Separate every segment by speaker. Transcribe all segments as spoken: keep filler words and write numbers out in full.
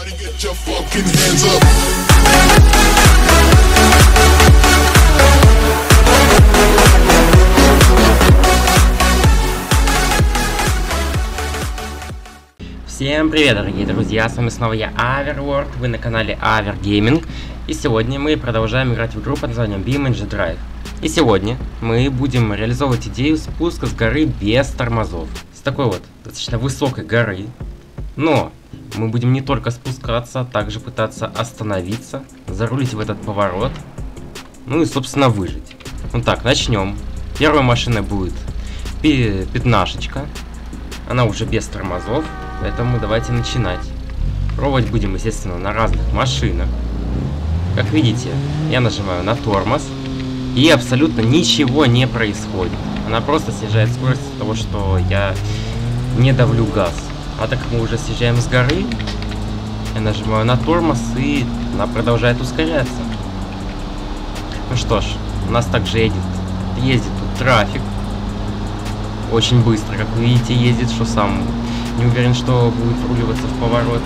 Speaker 1: Всем привет, дорогие друзья, с вами снова я, Averworld, вы на канале Aver Gaming, и сегодня мы продолжаем играть в игру под названием BeamNG Drive. И сегодня мы будем реализовывать идею спуска с горы без тормозов, с такой вот достаточно высокой горы, но мы будем не только спускаться, а также пытаться остановиться, зарулить в этот поворот, ну и собственно выжить. Ну так, начнем. Первая машина будет пятнашечка, она уже без тормозов. Поэтому давайте начинать. Пробовать будем, естественно, на разных машинах. Как видите, я нажимаю на тормоз, и абсолютно ничего не происходит. Она просто снижает скорость от того, что я не давлю газ. А так как мы уже съезжаем с горы, я нажимаю на тормоз, и она продолжает ускоряться. Ну что ж, у нас также едет, ездит тут трафик. Очень быстро, как вы видите, ездит, что сам... Не уверен, что будет вруливаться в поворот.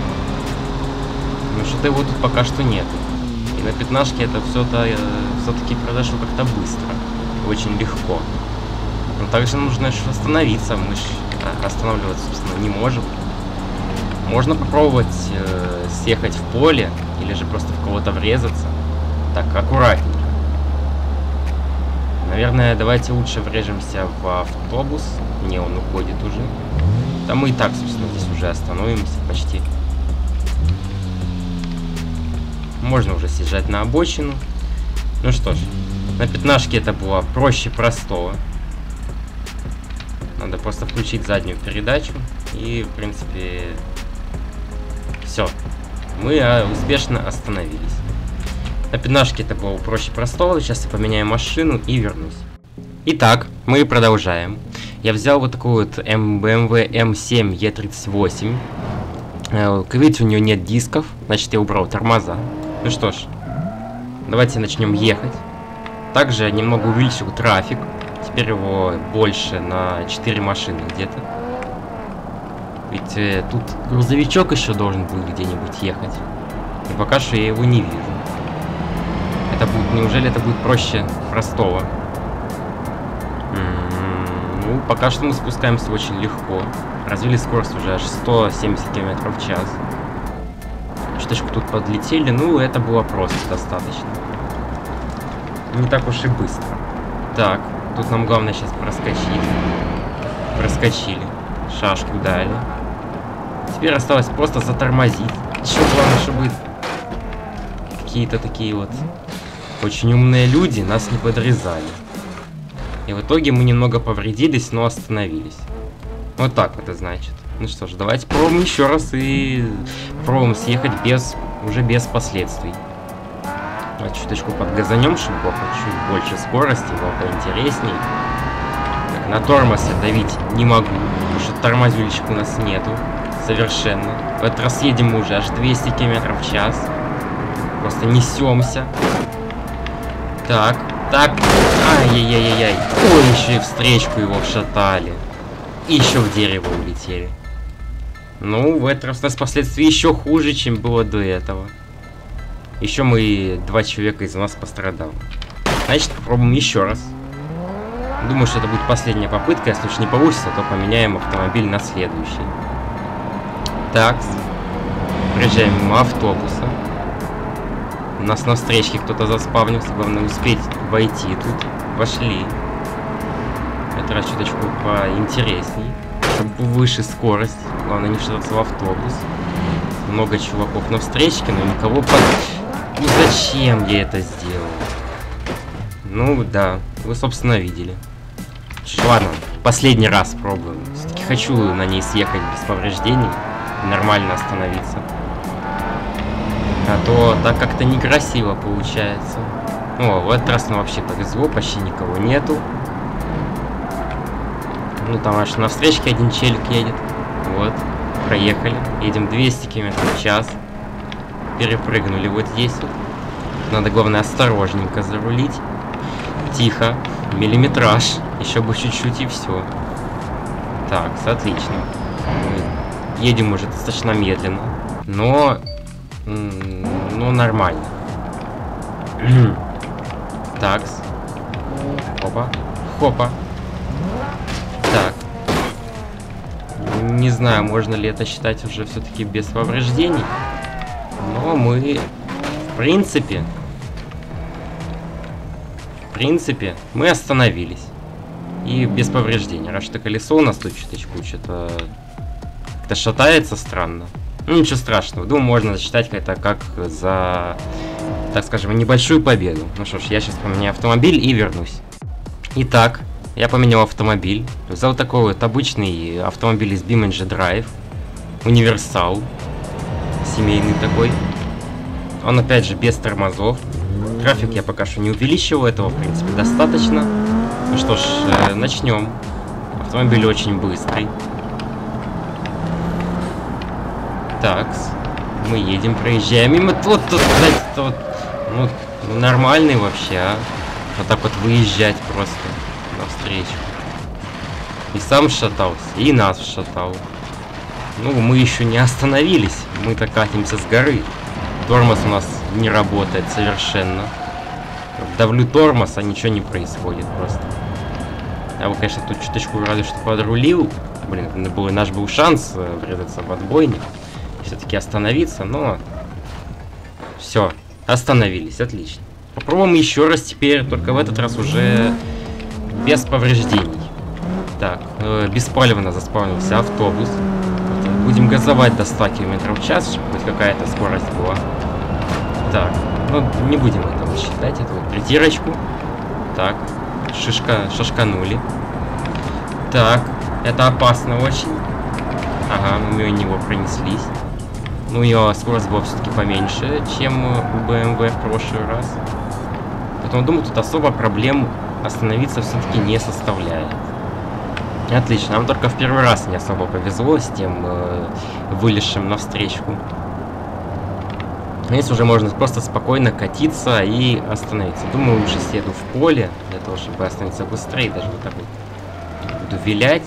Speaker 1: Но что-то его тут пока что нет. И на пятнашке это все-то все-таки произошло как-то быстро. Очень легко. Но также нужно остановиться. Мы же останавливаться, собственно, не можем. Можно попробовать э, съехать в поле. Или же просто в кого-то врезаться. Так, аккуратненько. Наверное, давайте лучше врежемся в автобус. Не, он уходит уже. Да мы и так, собственно, здесь уже остановимся почти. Можно уже съезжать на обочину. Ну что ж, на пятнашке это было проще простого. Надо просто включить заднюю передачу. И, в принципе, все. Мы успешно остановились. На пятнашке это было проще простого. Сейчас я поменяю машину и вернусь. Итак, мы продолжаем. Я взял вот такую вот бэ эм вэ эм семь е тридцать восемь. Как видите, у нее нет дисков, значит я убрал тормоза. Ну что ж, давайте начнем ехать. Также немного увеличил трафик. Теперь его больше на четыре машины где-то. Ведь э, тут грузовичок еще должен был где-нибудь ехать. И пока что я его не вижу. Это будет, неужели это будет проще простого? Ну, пока что мы спускаемся очень легко. Развили скорость уже аж сто семьдесят километров в час. Чуточку тут подлетели, ну это было просто достаточно. Не так уж и быстро. Так, тут нам главное сейчас проскочить. Проскочили. Шашку дали. Теперь осталось просто затормозить. Еще главное, чтобы какие-то такие вот очень умные люди нас не подрезали. И в итоге мы немного повредились, но остановились. Вот так вот это значит. Ну что ж, давайте пробуем еще раз и пробуем съехать без, уже без последствий. Давайте чуточку подгазанем, чтобы было чуть больше скорости, было поинтересней. Так, на тормоз я давить не могу, потому что тормозильщик у нас нету совершенно. В этот раз едем мы уже аж двести километров в час. Просто несемся. Так. Так, ай-яй-яй-яй-яй. Ой, еще и встречку его вшатали. И еще в дерево улетели. Ну, в этот раз у нас последствия еще хуже, чем было до этого. Еще мы, два человека из нас пострадало. Значит, попробуем еще раз. Думаю, что это будет последняя попытка. Если уж не получится, то поменяем автомобиль на следующий. Так, приезжаем мимо автобуса. У нас на встречке кто-то заспавнился, главное успеть войти тут. Вошли. Это раз чуточку поинтересней, чтобы выше скорость. Главное не вшататься в автобус. Много чуваков на встречке, но никого под... Ну зачем я это сделал? Ну да, вы собственно видели. Ладно, последний раз пробуем. Все-таки хочу на ней съехать без повреждений и нормально остановиться. А то так как-то некрасиво получается. О, в этот раз нам вообще повезло, почти никого нету. Ну там аж на встречке один челик едет. Вот, проехали. Едем двести километров в час. Перепрыгнули вот здесь вот. Надо, главное, осторожненько зарулить. Тихо. Миллиметраж. Еще бы чуть-чуть и все. Так, отлично. Мы едем уже достаточно медленно. Но... Ну, нормально. Такс. Хопа. Хопа. Так. Не знаю, можно ли это считать уже все-таки без повреждений. Но мы... В принципе... В принципе, мы остановились. И без повреждений. Раз что колесо у нас тут чуточку что-то... Как-то шатается странно. Ну, ничего страшного. Думаю, можно засчитать это как за, так скажем, небольшую победу. Ну что ж, я сейчас поменяю автомобиль и вернусь. Итак, я поменял автомобиль. Взял такой вот обычный автомобиль из BeamNG Drive. Универсал. Семейный такой. Он, опять же, без тормозов. График я пока что не увеличивал. Этого, в принципе, достаточно. Ну что ж, э, начнем. Автомобиль очень быстрый. Так, мы едем, проезжаем мимо. Вот тут, кстати, вот, ну, ну, нормальный вообще, а. Вот так вот выезжать просто навстречу. И сам шатался, и нас шатал. Ну, мы еще не остановились. Мы-то катимся с горы. Тормоз у нас не работает совершенно. Давлю тормоз, а ничего не происходит просто. Я бы, конечно, тут чуточку разве что подрулил. Блин, это был, наш был шанс врезаться в отбойник. Все-таки остановиться, но... Все, остановились, отлично. Попробуем еще раз теперь, только в этот раз уже без повреждений. Так, э, беспалевно заспавнился автобус. Будем газовать до ста километров в час, чтобы хоть какая-то скорость была. Так, ну не будем этого считать, это вот притирочку. Так, шишка, шашканули. Так, это опасно очень. Ага, мы мимо него пронеслись. Ну, ее скорость была все-таки поменьше, чем у бэ эм вэ в прошлый раз. Поэтому, думаю, тут особо проблем остановиться все-таки не составляет. Отлично, нам только в первый раз не особо повезло с тем э, вылезшим навстречку. Здесь уже можно просто спокойно катиться и остановиться. Думаю, лучше съеду в поле, для того, чтобы остановиться быстрее. Даже вот так вот буду вилять.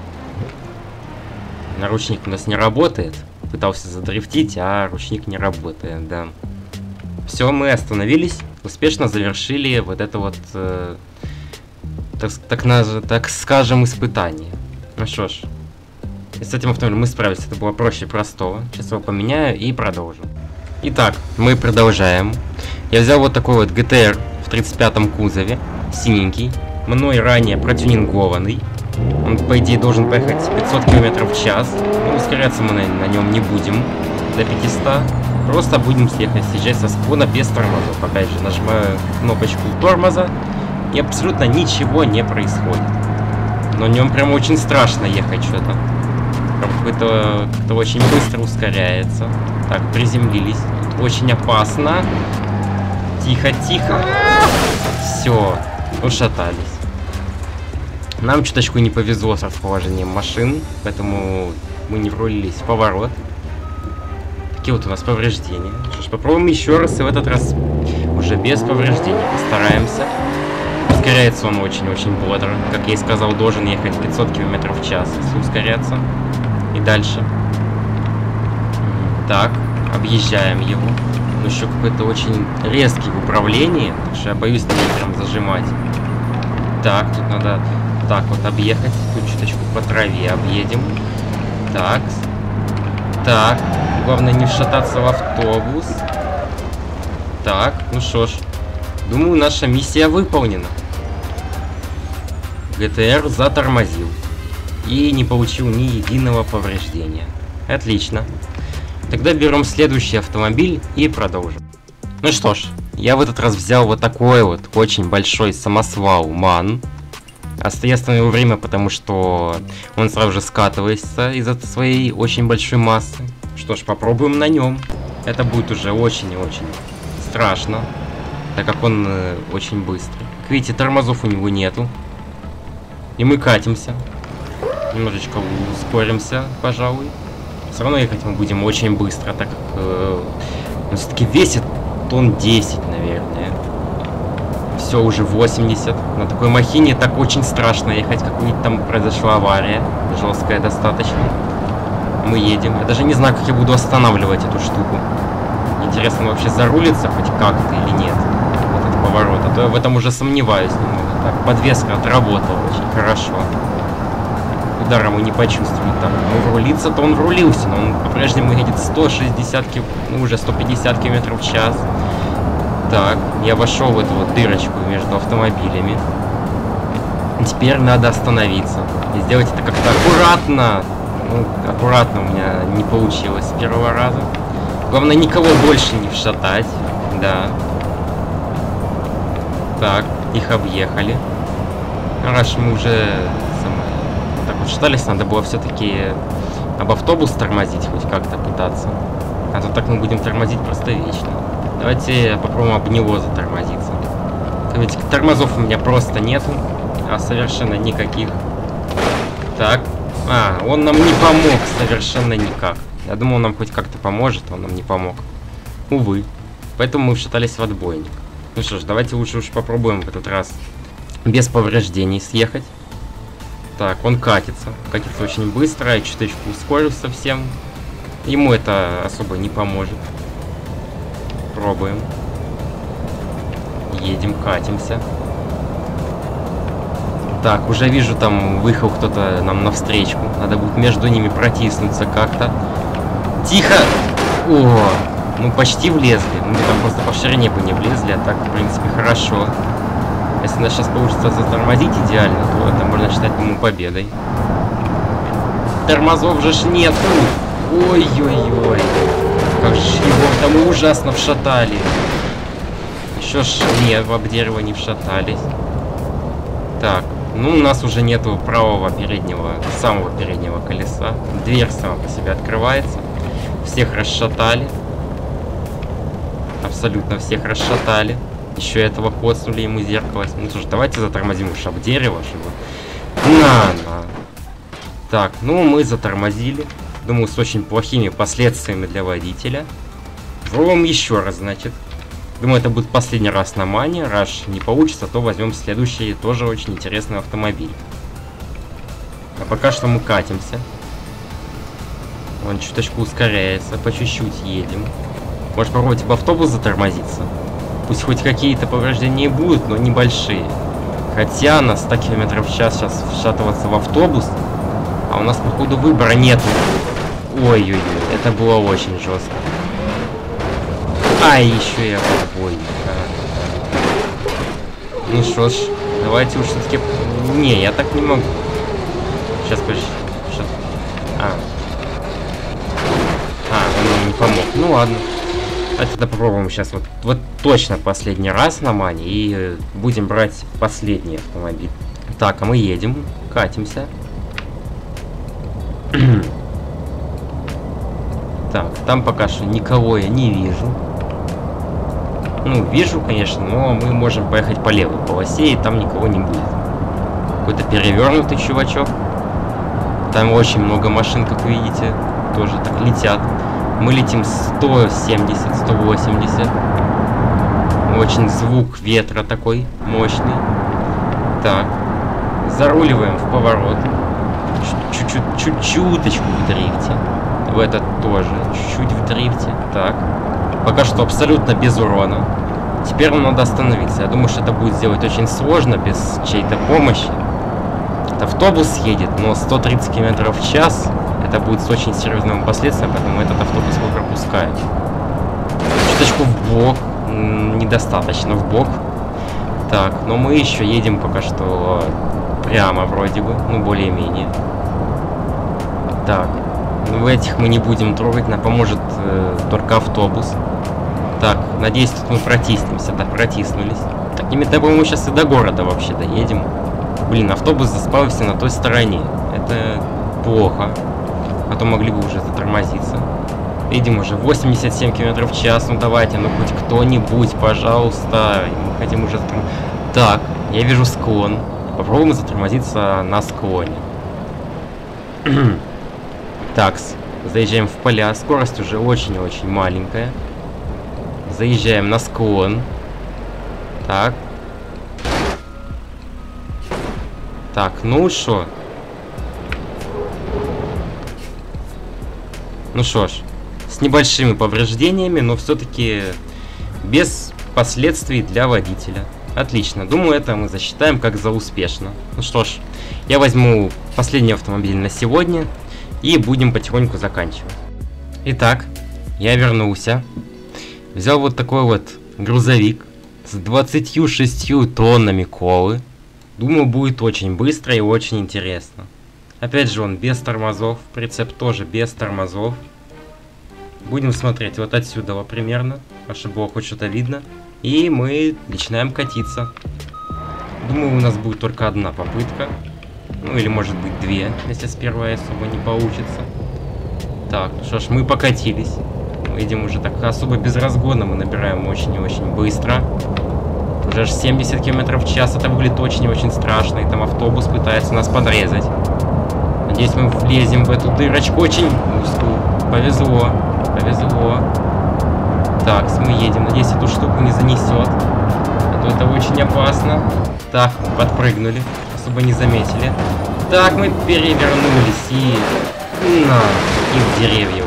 Speaker 1: Наручник у нас не работает. Пытался задрифтить, а ручник не работает, да. Все, мы остановились. Успешно завершили вот это вот... Э, так, так, так скажем, испытание. Ну что ж. И с этим автомобилем мы справились. Это было проще простого. Сейчас его поменяю и продолжим. Итак, мы продолжаем. Я взял вот такой вот джи ти ар в тридцать пятом кузове. Синенький. Мной ранее протюнингованный. Он, по идее, должен поехать пятьсот километров в час. Но ускоряться мы на, на нем не будем до пятисот. Просто будем съехать съезжать со склона без тормозов. Опять же, нажимаю кнопочку тормоза. И абсолютно ничего не происходит. Но на нем прям очень страшно ехать что-то. Какой-то как-то очень быстро ускоряется. Так, приземлились. Тут очень опасно. Тихо, тихо. Все, ушатались. Нам чуточку не повезло с расположением машин, поэтому мы не врулились в поворот. Такие вот у нас повреждения. Что ж, попробуем еще раз, и в этот раз уже без повреждений. Постараемся. Ускоряется он очень-очень бодро. Как я и сказал, должен ехать пятьсот километров в час, если ускоряться. И дальше. Так, объезжаем его. Но еще какой-то очень резкий в управлении, так что я боюсь на ней прям зажимать. Так, тут надо так вот объехать. Тут чуточку по траве объедем. Так. Так. Главное не вшататься в автобус. Так, ну что ж. Думаю, наша миссия выполнена. джи ти ар затормозил. И не получил ни единого повреждения. Отлично. Тогда берем следующий автомобиль и продолжим. Ну что ж, я в этот раз взял вот такой вот очень большой самосвал МАН. Я остановил время, потому что он сразу же скатывается из-за своей очень большой массы. Что ж, попробуем на нем. Это будет уже очень и очень страшно, так как он э, очень быстрый. Как видите, тормозов у него нету. И мы катимся. Немножечко ускоримся, пожалуй. Все равно ехать мы будем очень быстро, так как э, он все-таки весит тонн десять, наверное. Все, уже восемьдесят. На такой махине так очень страшно ехать, как видите, там произошла авария. Жесткая достаточно. Мы едем. Я даже не знаю, как я буду останавливать эту штуку. Интересно, он вообще зарулится хоть как-то или нет? Вот этот поворот. А то я в этом уже сомневаюсь немного. Так, подвеска отработала очень хорошо. Удара мы не почувствовали. Так, ну врулиться-то он врулился, но он по-прежнему едет сто шестьдесят, ну уже сто пятьдесят километров в час. Так, я вошел в эту вот дырочку между автомобилями. Теперь надо остановиться. И сделать это как-то аккуратно. Ну, аккуратно у меня не получилось с первого раза. Главное, никого больше не вшатать. Да. Так, их объехали. Раз мы уже так вот шатались, надо было все-таки об автобус тормозить, хоть как-то пытаться. А то так мы будем тормозить просто вечно. Давайте попробуем об него затормозиться. Ведь тормозов у меня просто нету. А совершенно никаких. Так. А, он нам не помог совершенно никак. Я думал, он нам хоть как-то поможет, а он нам не помог. Увы. Поэтому мы вшатались в отбойник. Ну что ж, давайте лучше уж попробуем в этот раз без повреждений съехать. Так, он катится. Катится очень быстро. Я чуточку ускорил совсем. Ему это особо не поможет. Пробуем. Едем, катимся. Так, уже вижу, там выехал кто-то нам навстречу. Надо будет между ними протиснуться как-то. Тихо! О, ну почти влезли. Мы там просто по ширине бы не влезли, а так, в принципе, хорошо. Если у нас сейчас получится затормозить идеально, то это можно считать ему победой. Тормозов же ж нету! Ой-ой-ой! Как же его там мы ужасно вшатали. Еще ж нет, об дерево не вшатались. Так, ну у нас уже нету правого переднего, самого переднего колеса. Дверь сама по себе открывается. Всех расшатали. Абсолютно всех расшатали. Еще этого коцнули ему зеркало. Ну слушай, давайте затормозим уж об дерево, чтобы... На, на. Так, ну мы затормозили. Думаю, с очень плохими последствиями для водителя. Пробуем еще раз, значит. Думаю, это будет последний раз на мане. Раз не получится, то возьмем следующий, тоже очень интересный автомобиль. А пока что мы катимся. Он чуточку ускоряется, по чуть-чуть едем. Может попробовать в автобус затормозиться? Пусть хоть какие-то повреждения будут, но небольшие. Хотя на сто километров в час сейчас вшатываться в автобус, а у нас, походу, выбора нету. Ой-ой-ой, это было очень жестко. А, еще я отбойник. Ну что ж, давайте уж все-таки... Не, я так не могу. Сейчас, подожди. Сейчас. А. А, он нам не помог. Ну ладно. Давайте тогда попробуем сейчас вот, вот точно последний раз на мане. И будем брать последний автомобиль. Так, а мы едем. Катимся. Так, там пока что никого я не вижу. Ну, вижу, конечно, но мы можем поехать по левой полосе, и там никого не будет. Какой-то перевернутый чувачок. Там очень много машин, как вы видите, тоже так летят. Мы летим сто семьдесят — сто восемьдесят. Очень звук ветра такой мощный. Так, заруливаем в поворот. Чуть-чуть, чуть-чуточку в дрифте. В этот тоже, чуть-чуть в дрифте. Так. Пока что абсолютно без урона. Теперь нам надо остановиться. Я думаю, что это будет сделать очень сложно, без чьей-то помощи. Это автобус едет, но сто тридцать километров в час. Это будет с очень серьезными последствиями, поэтому этот автобус мы пропускаем. Чуточку в бок. Недостаточно в бок. Так, но мы еще едем пока что прямо вроде бы. Ну, более-менее. Так. Ну, этих мы не будем трогать, нам поможет э, только автобус. Так, надеюсь, тут мы протиснемся, да, протиснулись. Такими темпами мы сейчас и до города вообще доедем. Блин, автобус заспался на той стороне. Это плохо. А то могли бы уже затормозиться. Видим уже восемьдесят семь километров в час. Ну давайте, ну хоть кто-нибудь, пожалуйста. Мы хотим уже затормозиться. Так, я вижу склон. Попробуем затормозиться на склоне. Такс, заезжаем в поля. Скорость уже очень-очень маленькая. Заезжаем на склон. Так. Так, ну что? Ну что ж, с небольшими повреждениями, но все-таки без последствий для водителя. Отлично, думаю, это мы засчитаем как за успешно. Ну что ж, я возьму последний автомобиль на сегодня и будем потихоньку заканчивать. Итак, я вернулся. Взял вот такой вот грузовик с двадцатью шестью тоннами колы. Думаю, будет очень быстро и очень интересно. Опять же, он без тормозов, прицеп тоже без тормозов. Будем смотреть вот отсюда вот примерно, чтобы было хоть что-то видно. И мы начинаем катиться. Думаю, у нас будет только одна попытка. Ну или может быть две, если с первой особо не получится. Так, ну что ж, мы покатились. Мы идем уже так особо без разгона, мы набираем очень и очень быстро. Уже аж семьдесят километров в час, это выглядит очень и очень страшно. И там автобус пытается нас подрезать. Надеюсь, мы влезем в эту дырочку очень узкую. Повезло, повезло. Так, мы едем. Надеюсь, эту штуку не занесет. А то это очень опасно. Так, подпрыгнули. Особо не заметили. Так, мы перевернулись и... На, и в деревья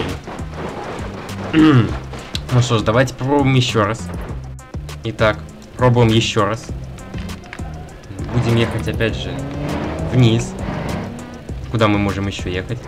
Speaker 1: улетели. Ну что ж, давайте попробуем еще раз. Итак, пробуем еще раз. Будем ехать опять же вниз. Куда мы можем еще ехать?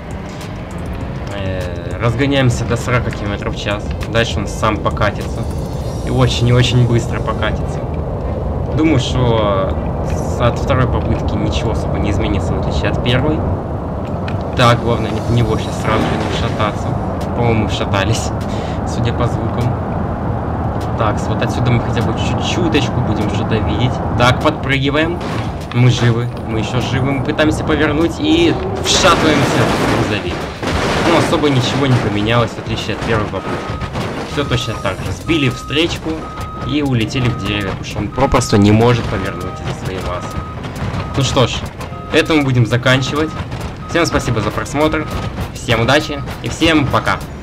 Speaker 1: Э-э, разгоняемся до сорока километров в час. Дальше он сам покатится. И очень и очень быстро покатится. Думаю, что от второй попытки ничего особо не изменится, в отличие от первой. Так, главное не в него сейчас сразу же не шататься. По-моему, шатались, судя по звукам. Так, вот отсюда мы хотя бы чуть-чуточку будем что-то видеть. Так, подпрыгиваем. Мы живы, мы еще живы. Мы пытаемся повернуть и вшатываемся в грузовик. Ну, особо ничего не поменялось, в отличие от первой попытки. Все точно так же. Сбили встречку и улетели в деревья, потому что он попросту не может повернуть из-за своей массы. Ну что ж, это мы будем заканчивать. Всем спасибо за просмотр, всем удачи и всем пока!